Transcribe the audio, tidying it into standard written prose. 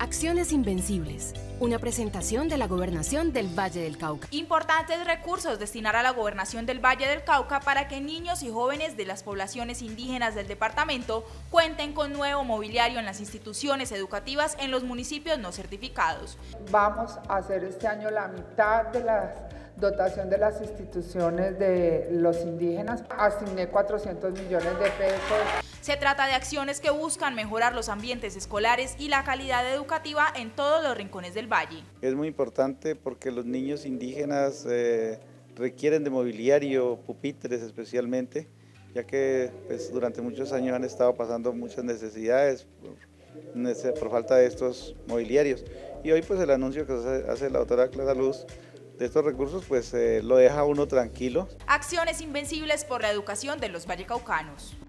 Acciones Invencibles, una presentación de la Gobernación del Valle del Cauca. Importantes recursos destinar a la Gobernación del Valle del Cauca para que niños y jóvenes de las poblaciones indígenas del departamento cuenten con nuevo mobiliario en las instituciones educativas en los municipios no certificados. Vamos a hacer este año la mitad de la dotación de las instituciones de los indígenas. Asigné 400 millones de pesos. Se trata de acciones que buscan mejorar los ambientes escolares y la calidad educativa en todos los rincones del valle. Es muy importante porque los niños indígenas requieren de mobiliario, pupitres especialmente, ya que pues, durante muchos años han estado pasando muchas necesidades por falta de estos mobiliarios. Y hoy pues el anuncio que hace la doctora Clara Luz de estos recursos pues lo deja a uno tranquilo. Acciones Invencibles por la educación de los vallecaucanos.